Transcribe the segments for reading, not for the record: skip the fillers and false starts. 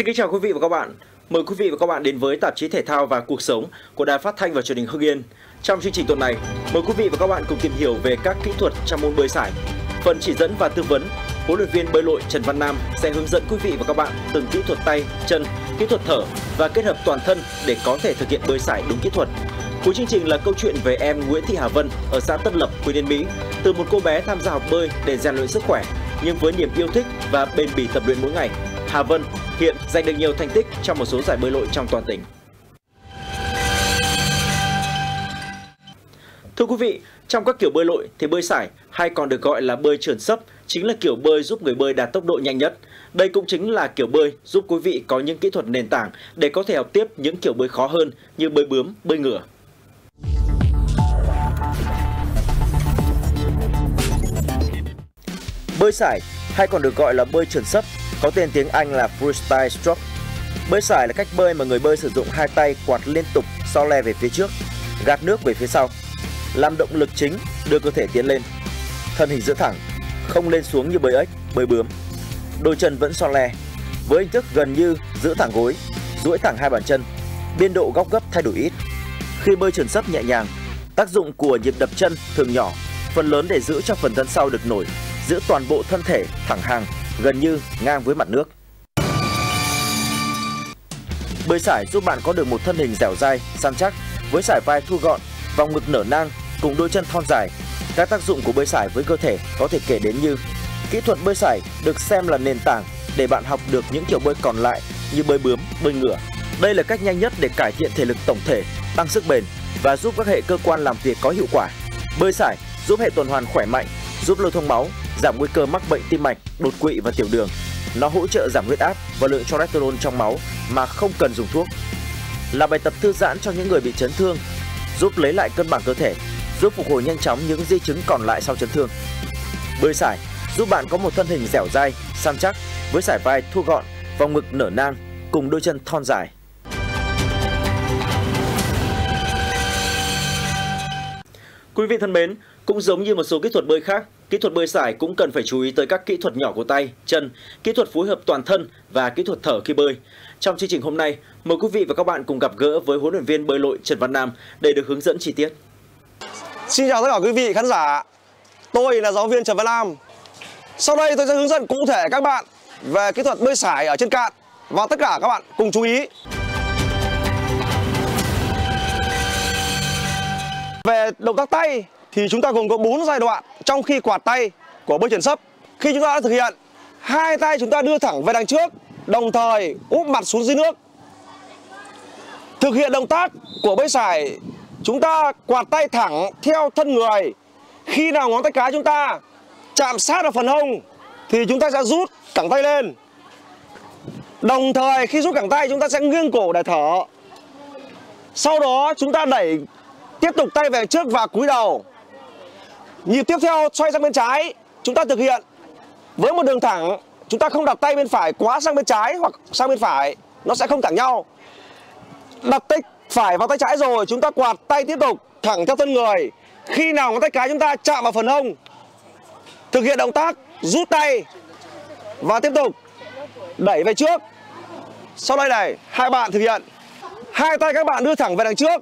Xin kính chào quý vị và các bạn. Mời quý vị và các bạn đến với tạp chí Thể thao và Cuộc sống của Đài Phát thanh và Truyền hình Hưng Yên. Trong chương trình tuần này, mời quý vị và các bạn cùng tìm hiểu về các kỹ thuật trong môn bơi sải. Phần chỉ dẫn và tư vấn, huấn luyện viên bơi lội Trần Văn Nam sẽ hướng dẫn quý vị và các bạn từng kỹ thuật tay, chân, kỹ thuật thở và kết hợp toàn thân để có thể thực hiện bơi sải đúng kỹ thuật. Cuối chương trình là câu chuyện về em Nguyễn Thị Hà Vân ở xã Tân Lập, huyện Yên Mỹ, từ một cô bé tham gia học bơi để rèn luyện sức khỏe, nhưng với niềm yêu thích và bền bỉ tập luyện mỗi ngày, Hà Vân hiện giành được nhiều thành tích trong một số giải bơi lội trong toàn tỉnh. Thưa quý vị, trong các kiểu bơi lội thì bơi sải hay còn được gọi là bơi trườn sấp chính là kiểu bơi giúp người bơi đạt tốc độ nhanh nhất. Đây cũng chính là kiểu bơi giúp quý vị có những kỹ thuật nền tảng để có thể học tiếp những kiểu bơi khó hơn như bơi bướm, bơi ngửa. Bơi sải hay còn được gọi là bơi trườn sấp có tên tiếng Anh là freestyle stroke. Bơi sải là cách bơi mà người bơi sử dụng hai tay quạt liên tục so le về phía trước, gạt nước về phía sau, làm động lực chính đưa cơ thể tiến lên. Thân hình giữ thẳng, không lên xuống như bơi ếch, bơi bướm. Đôi chân vẫn so le, với hình thức gần như giữ thẳng gối, duỗi thẳng hai bàn chân, biên độ góc gấp thay đổi ít. Khi bơi trườn sấp nhẹ nhàng, tác dụng của nhịp đập chân thường nhỏ, phần lớn để giữ cho phần thân sau được nổi, giữ toàn bộ thân thể thẳng hàng, gần như ngang với mặt nước. Bơi sải giúp bạn có được một thân hình dẻo dai, săn chắc, với sải vai thu gọn, vòng ngực nở nang cùng đôi chân thon dài. Các tác dụng của bơi sải với cơ thể có thể kể đến như: kỹ thuật bơi sải được xem là nền tảng để bạn học được những kiểu bơi còn lại như bơi bướm, bơi ngửa. Đây là cách nhanh nhất để cải thiện thể lực tổng thể, tăng sức bền và giúp các hệ cơ quan làm việc có hiệu quả. Bơi sải giúp hệ tuần hoàn khỏe mạnh, giúp lưu thông máu, giảm nguy cơ mắc bệnh tim mạch, đột quỵ và tiểu đường. Nó hỗ trợ giảm huyết áp và lượng cholesterol trong máu mà không cần dùng thuốc. Là bài tập thư giãn cho những người bị chấn thương, giúp lấy lại cân bằng cơ thể, giúp phục hồi nhanh chóng những di chứng còn lại sau chấn thương. Bơi sải giúp bạn có một thân hình dẻo dai, săn chắc, với sải vai thu gọn, vòng ngực nở nang cùng đôi chân thon dài. Quý vị thân mến, cũng giống như một số kỹ thuật bơi khác, kỹ thuật bơi sải cũng cần phải chú ý tới các kỹ thuật nhỏ của tay, chân, kỹ thuật phối hợp toàn thân và kỹ thuật thở khi bơi. Trong chương trình hôm nay, mời quý vị và các bạn cùng gặp gỡ với huấn luyện viên bơi lội Trần Văn Nam để được hướng dẫn chi tiết. Xin chào tất cả quý vị khán giả, tôi là giáo viên Trần Văn Nam. Sau đây tôi sẽ hướng dẫn cụ thể các bạn về kỹ thuật bơi sải ở trên cạn và tất cả các bạn cùng chú ý. Về động tác tay thì chúng ta gồm có 4 giai đoạn trong khi quạt tay của bơi trườn sấp. Khi chúng ta đã thực hiện, hai tay chúng ta đưa thẳng về đằng trước, đồng thời úp mặt xuống dưới nước. Thực hiện động tác của bơi sải, chúng ta quạt tay thẳng theo thân người. Khi nào ngón tay cái chúng ta chạm sát vào phần hông thì chúng ta sẽ rút cẳng tay lên. Đồng thời khi rút cẳng tay chúng ta sẽ nghiêng cổ để thở. Sau đó chúng ta đẩy tiếp tục tay về trước và cúi đầu. Nhịp tiếp theo xoay sang bên trái, chúng ta thực hiện với một đường thẳng. Chúng ta không đặt tay bên phải quá sang bên trái hoặc sang bên phải, nó sẽ không thẳng nhau. Đặt tay phải vào tay trái rồi, chúng ta quạt tay tiếp tục thẳng theo thân người. Khi nào ngón tay cái chúng ta chạm vào phần hông, thực hiện động tác rút tay và tiếp tục đẩy về trước. Sau đây này, hai bạn thực hiện, hai tay các bạn đưa thẳng về đằng trước,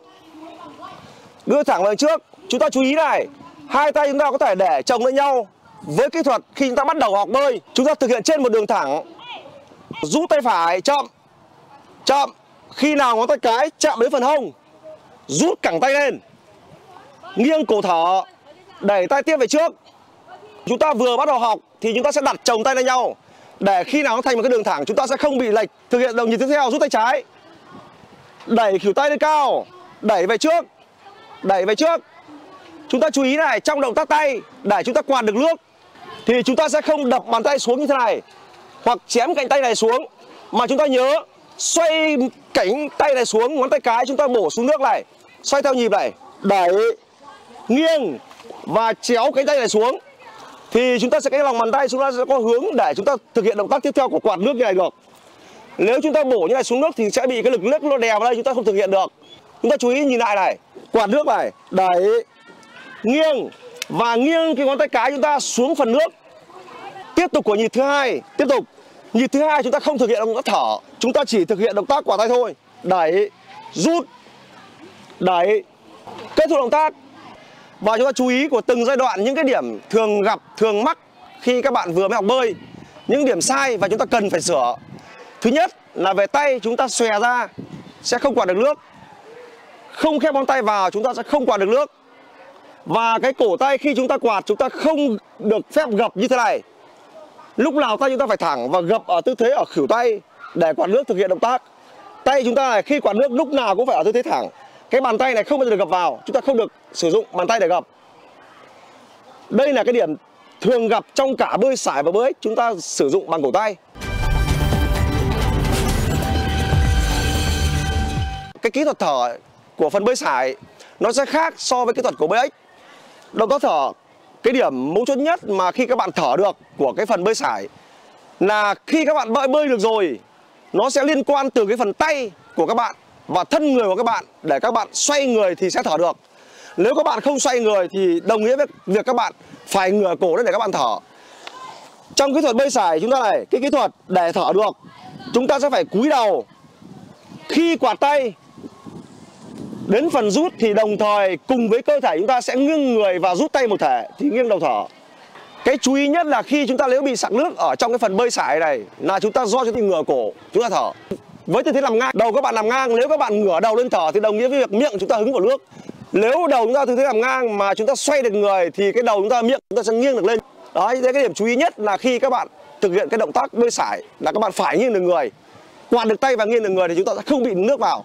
đưa thẳng về đằng trước. Chúng ta chú ý này, hai tay chúng ta có thể để chồng lên nhau. Với kỹ thuật khi chúng ta bắt đầu học bơi, chúng ta thực hiện trên một đường thẳng, rút tay phải chậm, chậm. Khi nào ngón tay cái chạm đến phần hông, rút cẳng tay lên, nghiêng cổ thở, đẩy tay tiếp về trước. Chúng ta vừa bắt đầu học thì chúng ta sẽ đặt chồng tay lên nhau để khi nào nó thành một cái đường thẳng chúng ta sẽ không bị lệch. Thực hiện đồng nhịp tiếp theo, rút tay trái, đẩy khuỷu tay lên cao, đẩy về trước, đẩy về trước. Chúng ta chú ý này, trong động tác tay để chúng ta quạt được nước thì chúng ta sẽ không đập bàn tay xuống như thế này hoặc chém cánh tay này xuống, mà chúng ta nhớ xoay cánh tay này xuống, ngón tay cái chúng ta bổ xuống nước này, xoay theo nhịp này, đẩy, nghiêng và chéo cánh tay này xuống thì chúng ta sẽ cái lòng bàn tay chúng ta sẽ có hướng để chúng ta thực hiện động tác tiếp theo của quạt nước như này được. Nếu chúng ta bổ như này xuống nước thì sẽ bị cái lực nước nó đè vào đây, chúng ta không thực hiện được. Chúng ta chú ý nhìn lại này, quạt nước này, đẩy, nghiêng và nghiêng cái ngón tay cái chúng ta xuống phần nước. Tiếp tục của nhịp thứ hai, tiếp tục Nhịp thứ hai chúng ta không thực hiện động tác thở, chúng ta chỉ thực hiện động tác quạt tay thôi. Đẩy, rút, đẩy, kết thúc động tác. Và chúng ta chú ý của từng giai đoạn những cái điểm thường gặp, thường mắc khi các bạn vừa mới học bơi, những điểm sai và chúng ta cần phải sửa. Thứ nhất là về tay, chúng ta xòe ra sẽ không quạt được nước, không khép ngón tay vào chúng ta sẽ không quạt được nước. Và cái cổ tay khi chúng ta quạt chúng ta không được phép gập như thế này. Lúc nào tay chúng ta phải thẳng và gập ở tư thế ở khuỷu tay để quạt nước thực hiện động tác. Tay chúng ta này khi quạt nước lúc nào cũng phải ở tư thế thẳng. Cái bàn tay này không bao giờ được gập vào, chúng ta không được sử dụng bàn tay để gập. Đây là cái điểm thường gặp trong cả bơi sải và bơi ếch, chúng ta sử dụng bằng cổ tay. Cái kỹ thuật thở của phần bơi sải nó sẽ khác so với kỹ thuật của bơi ếch. Động tác thở, cái điểm mấu chốt nhất mà khi các bạn thở được của cái phần bơi sải là khi các bạn bơi được rồi, nó sẽ liên quan từ cái phần tay của các bạn và thân người của các bạn để các bạn xoay người thì sẽ thở được. Nếu các bạn không xoay người thì đồng nghĩa với việc các bạn phải ngửa cổ lên để các bạn thở. Trong kỹ thuật bơi sải chúng ta này, cái kỹ thuật để thở được, chúng ta sẽ phải cúi đầu. Khi quạt tay đến phần rút thì đồng thời cùng với cơ thể chúng ta sẽ nghiêng người và rút tay một thể thì nghiêng đầu thở. Cái chú ý nhất là khi chúng ta nếu bị sặc nước ở trong cái phần bơi sải này là chúng ta do chúng ta ngửa cổ chúng ta thở. Với tư thế nằm ngang, đầu các bạn nằm ngang, nếu các bạn ngửa đầu lên thở thì đồng nghĩa với việc miệng chúng ta hứng vào nước. Nếu đầu chúng ta tư thế nằm ngang mà chúng ta xoay được người thì cái đầu chúng ta, miệng chúng ta sẽ nghiêng được lên. Đấy, cái điểm chú ý nhất là khi các bạn thực hiện cái động tác bơi sải là các bạn phải nghiêng được người. Quạt được tay và nghiêng được người thì chúng ta sẽ không bị nước vào.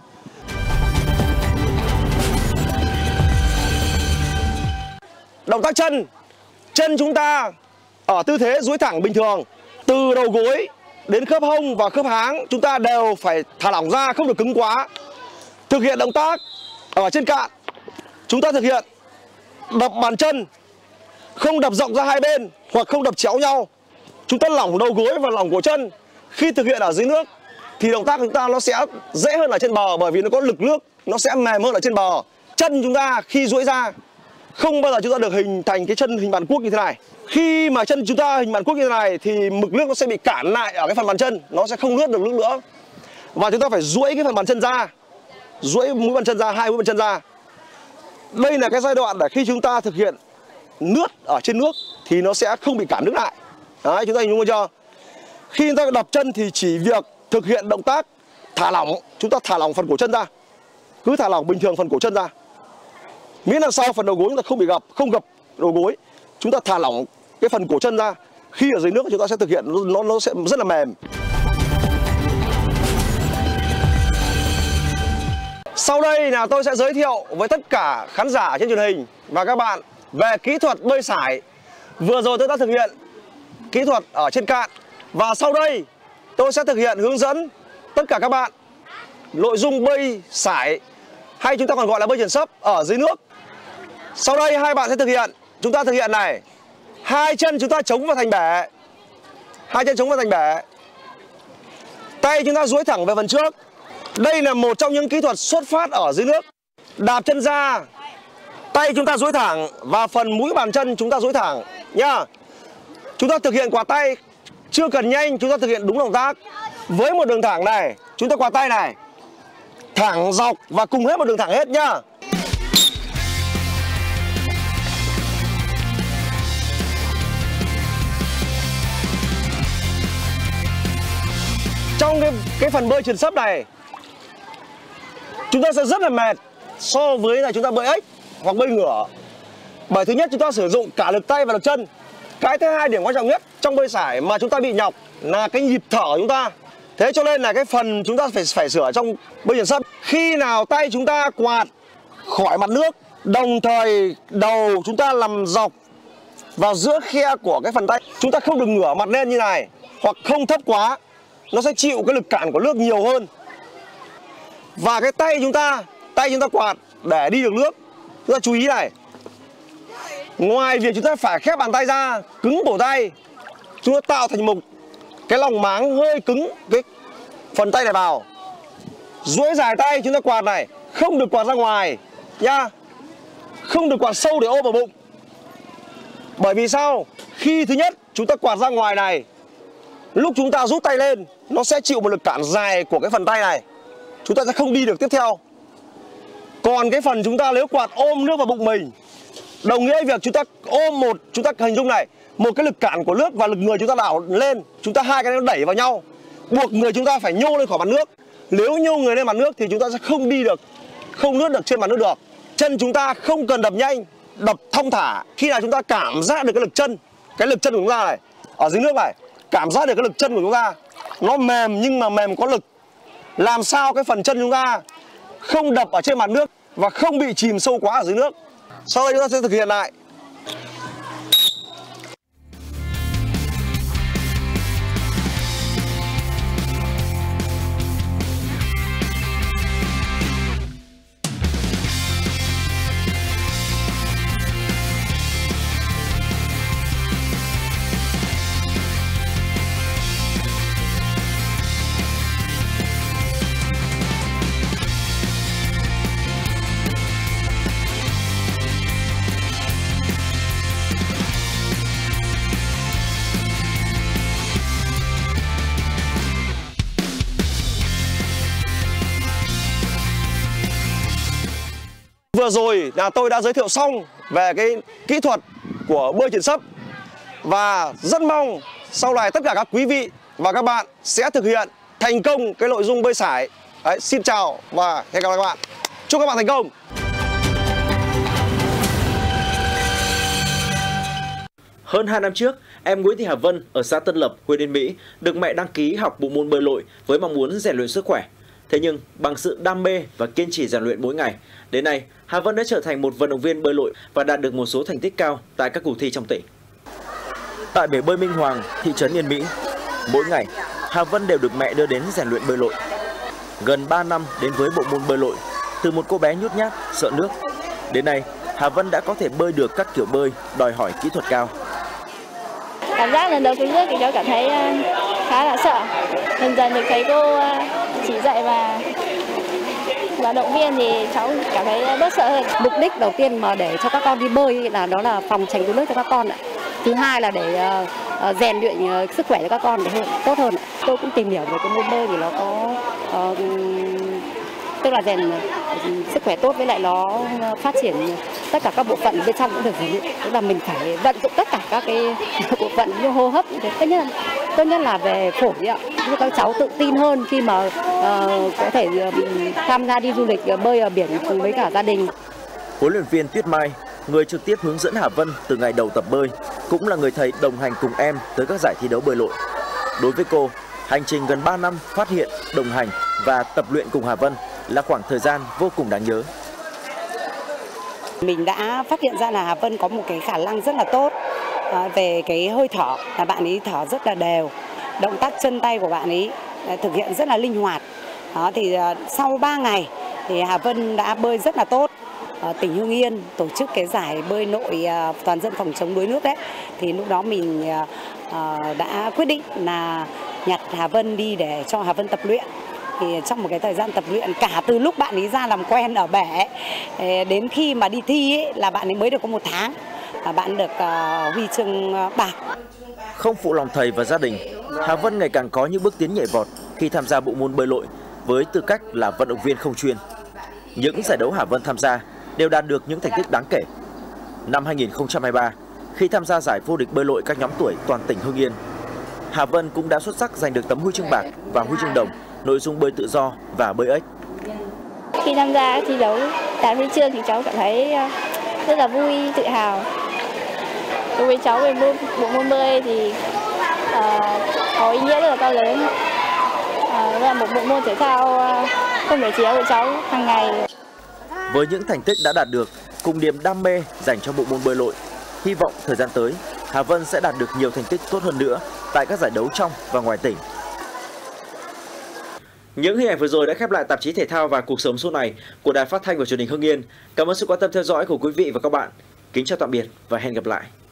Động tác chân. Chân chúng ta ở tư thế duỗi thẳng bình thường. Từ đầu gối đến khớp hông và khớp háng chúng ta đều phải thả lỏng ra, không được cứng quá. Thực hiện động tác ở trên cạn, chúng ta thực hiện đập bàn chân, không đập rộng ra hai bên hoặc không đập chéo nhau. Chúng ta lỏng đầu gối và lỏng cổ chân. Khi thực hiện ở dưới nước thì động tác của chúng ta nó sẽ dễ hơn ở trên bờ, bởi vì nó có lực nước, nó sẽ mềm hơn ở trên bờ. Chân chúng ta khi duỗi ra không bao giờ chúng ta được hình thành cái chân hình bàn cuốc như thế này. Khi mà chân chúng ta hình bàn cuốc như thế này thì mực nước nó sẽ bị cản lại ở cái phần bàn chân, nó sẽ không nuốt được nước nữa. Và chúng ta phải duỗi cái phần bàn chân ra, duỗi mũi bàn chân ra, hai mũi bàn chân ra. Đây là cái giai đoạn để khi chúng ta thực hiện nước ở trên nước thì nó sẽ không bị cản nước lại. Đấy, chúng ta hình dung chưa? Khi chúng ta đập chân thì chỉ việc thực hiện động tác thả lỏng, chúng ta thả lỏng phần cổ chân ra, cứ thả lỏng bình thường phần cổ chân ra, miễn là sau phần đầu gối chúng ta không bị gập, không gập đầu gối, chúng ta thả lỏng cái phần cổ chân ra. Khi ở dưới nước chúng ta sẽ thực hiện nó sẽ rất là mềm. Sau đây là tôi sẽ giới thiệu với tất cả khán giả trên truyền hình và các bạn về kỹ thuật bơi sải. Vừa rồi tôi đã thực hiện kỹ thuật ở trên cạn và sau đây tôi sẽ thực hiện hướng dẫn tất cả các bạn nội dung bơi sải hay chúng ta còn gọi là bơi chèn sấp ở dưới nước. Sau đây hai bạn sẽ thực hiện, chúng ta thực hiện này. Hai chân chúng ta chống vào thành bể. Hai chân chống vào thành bể. Tay chúng ta duỗi thẳng về phần trước. Đây là một trong những kỹ thuật xuất phát ở dưới nước. Đạp chân ra, tay chúng ta duỗi thẳng và phần mũi bàn chân chúng ta duỗi thẳng nhá. Chúng ta thực hiện quạt tay chưa cần nhanh, chúng ta thực hiện đúng động tác. Với một đường thẳng này, chúng ta quạt tay này, thẳng dọc và cùng hết một đường thẳng hết nhá. Trong cái phần bơi chèn sấp này chúng ta sẽ rất là mệt so với là chúng ta bơi ếch hoặc bơi ngửa. Bởi thứ nhất chúng ta sử dụng cả lực tay và lực chân. Cái thứ hai điểm quan trọng nhất trong bơi sải mà chúng ta bị nhọc là cái nhịp thở của chúng ta. Thế cho nên là cái phần chúng ta phải sửa trong bơi chèn sấp. Khi nào tay chúng ta quạt khỏi mặt nước, đồng thời đầu chúng ta nằm dọc vào giữa khe của cái phần tay, chúng ta không được ngửa mặt lên như này hoặc không thấp quá, nó sẽ chịu cái lực cản của nước nhiều hơn. Và cái tay chúng ta quạt để đi được nước. Chúng ta chú ý này, ngoài việc chúng ta phải khép bàn tay ra, cứng cổ tay, chúng ta tạo thành một cái lòng máng hơi cứng cái phần tay này vào. Duỗi dài tay chúng ta quạt này, không được quạt ra ngoài nha, không được quạt sâu để ôm vào bụng. Bởi vì sao? Khi thứ nhất chúng ta quạt ra ngoài này Lúc chúng ta rút tay lên, nó sẽ chịu một lực cản dài của cái phần tay này. Chúng ta sẽ không đi được tiếp theo. Còn cái phần chúng ta nếu quạt ôm nước vào bụng mình, đồng nghĩa việc chúng ta ôm chúng ta hình dung này, một cái lực cản của nước và lực người chúng ta đảo lên, chúng ta hai cái nó đẩy vào nhau, buộc người chúng ta phải nhô lên khỏi mặt nước. Nếu nhô người lên mặt nước thì chúng ta sẽ không đi được, không lướt được trên mặt nước được. Chân chúng ta không cần đập nhanh, đập thong thả. Khi nào chúng ta cảm giác được cái lực chân của chúng ta này ở dưới nước này, cảm giác được cái lực chân của chúng ta nó mềm nhưng mà mềm có lực, làm sao cái phần chân chúng ta không đập ở trên mặt nước và không bị chìm sâu quá ở dưới nước. Sau đây chúng ta sẽ thực hiện lại. Vừa rồi là tôi đã giới thiệu xong về cái kỹ thuật của bơi chuyển sấp. Và rất mong sau này tất cả các quý vị và các bạn sẽ thực hiện thành công cái nội dung bơi sải. Đấy, xin chào và hẹn gặp lại các bạn. Chúc các bạn thành công. Hơn 2 năm trước, em Nguyễn Thị Hà Vân ở xã Tân Lập, huyện Yên Mỹ được mẹ đăng ký học bộ môn bơi lội với mong muốn rèn luyện sức khỏe. Thế nhưng bằng sự đam mê và kiên trì rèn luyện mỗi ngày, đến nay Hà Vân đã trở thành một vận động viên bơi lội và đạt được một số thành tích cao tại các cuộc thi trong tỉnh. Tại bể bơi Minh Hoàng, thị trấn Yên Mỹ, mỗi ngày Hà Vân đều được mẹ đưa đến rèn luyện bơi lội. Gần 3 năm đến với bộ môn bơi lội, từ một cô bé nhút nhát, sợ nước, đến nay Hà Vân đã có thể bơi được các kiểu bơi đòi hỏi kỹ thuật cao. Cảm giác lần đầu xuống nước thì cháu cảm thấy khá là sợ. Dần dần được thấy cô chỉ dạy và động viên thì cháu cảm thấy bớt sợ hơn. Mục đích đầu tiên mà để cho các con đi bơi là đó là phòng tránh đuối nước cho các con ạ. Thứ hai là để rèn luyện sức khỏe cho các con để tốt hơn. Tôi cũng tìm hiểu về cái môn bơi thì nó có tức là rèn sức khỏe tốt, với lại nó phát triển tất cả các bộ phận bên trong cũng được rèn luyện. Tức là mình phải vận dụng tất cả các cái bộ phận như hô hấp. Tốt nhất là về phổi ạ. Các cháu tự tin hơn khi mà có thể tham gia đi du lịch bơi ở biển cùng với cả gia đình. Huấn luyện viên Tuyết Mai, người trực tiếp hướng dẫn Hà Vân từ ngày đầu tập bơi, cũng là người thầy đồng hành cùng em tới các giải thi đấu bơi lội. Đối với cô, hành trình gần 3 năm phát hiện, đồng hành và tập luyện cùng Hà Vân là khoảng thời gian vô cùng đáng nhớ. Mình đã phát hiện ra là Hà Vân có một cái khả năng rất là tốt về cái hơi thở, là bạn ấy thở rất là đều. Động tác chân tay của bạn ấy thực hiện rất là linh hoạt. Đó, thì sau 3 ngày thì Hà Vân đã bơi rất là tốt. Tỉnh Hưng Yên tổ chức cái giải bơi nội toàn dân phòng chống đuối nước đấy, thì lúc đó mình đã quyết định là nhặt Hà Vân đi để cho Hà Vân tập luyện. Thì trong một cái thời gian tập luyện, cả từ lúc bạn ấy ra làm quen ở bể đến khi mà đi thi ấy, là bạn ấy mới được có 1 tháng, bạn được huy chương bạc. Không phụ lòng thầy và gia đình, Hà Vân ngày càng có những bước tiến nhảy vọt khi tham gia bộ môn bơi lội với tư cách là vận động viên không chuyên. Những giải đấu Hà Vân tham gia đều đạt được những thành tích đáng kể. Năm 2023, khi tham gia giải vô địch bơi lội các nhóm tuổi toàn tỉnh Hưng Yên, Hà Vân cũng đã xuất sắc giành được tấm huy chương bạc và huy chương đồng nội dung bơi tự do và bơi ếch. Khi tham gia thi đấu đạt huy chương thì cháu cảm thấy rất là vui, tự hào. Đối với cháu về bộ môn bơi thì có ý nghĩa rất là to lớn. Là một bộ môn thể thao không thể thiếu của cháu hàng ngày. Với những thành tích đã đạt được cùng niềm đam mê dành cho bộ môn bơi lội, hy vọng thời gian tới Hà Vân sẽ đạt được nhiều thành tích tốt hơn nữa tại các giải đấu trong và ngoài tỉnh. Những hình ảnh vừa rồi đã khép lại tạp chí Thể thao và Cuộc sống số này của Đài Phát thanh và Truyền hình Hưng Yên. Cảm ơn sự quan tâm theo dõi của quý vị và các bạn. Kính chào tạm biệt và hẹn gặp lại.